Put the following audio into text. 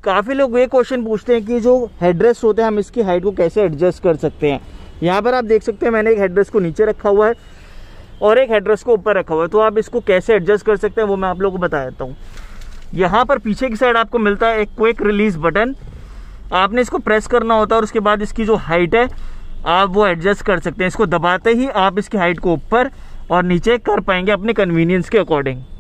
काफ़ी लोग ये क्वेश्चन पूछते हैं कि जो हेडरेस्ट होते हैं हम इसकी हाइट को कैसे एडजस्ट कर सकते हैं। यहाँ पर आप देख सकते हैं मैंने एक हेडरेस्ट को नीचे रखा हुआ है और एक हेडरेस्ट को ऊपर रखा हुआ है, तो आप इसको कैसे एडजस्ट कर सकते हैं वो मैं आप लोगों को बता देता हूँ। यहाँ पर पीछे की साइड आपको मिलता है एक क्विक रिलीज बटन, आपने इसको प्रेस करना होता है और उसके बाद इसकी जो हाइट है आप वो एडजस्ट कर सकते हैं। इसको दबाते ही आप इसकी हाइट को ऊपर और नीचे कर पाएंगे अपने कन्वीनियंस के अकॉर्डिंग।